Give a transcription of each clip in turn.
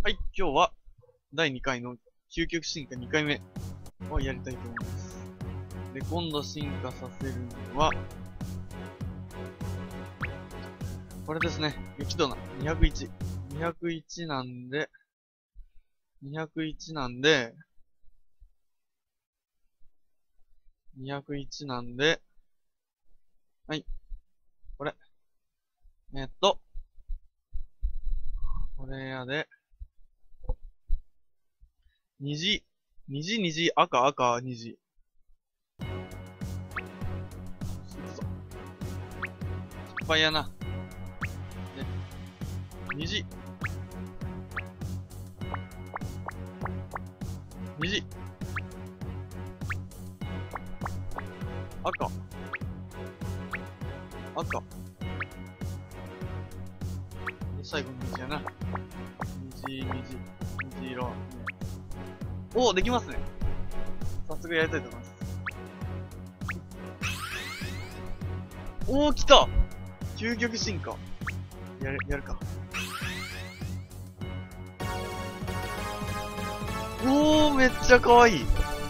はい、今日は第2回の究極進化2回目をやりたいと思います。で、今度進化させるのは、これですね。雪ドナ201。201なんで、201なんで、201なんで、はい。これ。これやで、虹、赤、虹。いくぞ。失敗やな。ね。虹。赤。で、最後虹やな。虹色。おー、できますね。早速やりたいと思います。おー、来た究極進化。やるか。おー、めっちゃ可愛い。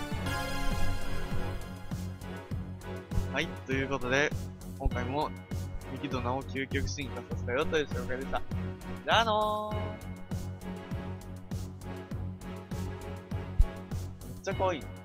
はい、ということで、今回も、雪ドナを究極進化させたよという紹介でした。じゃあのー。めっちゃ可愛い。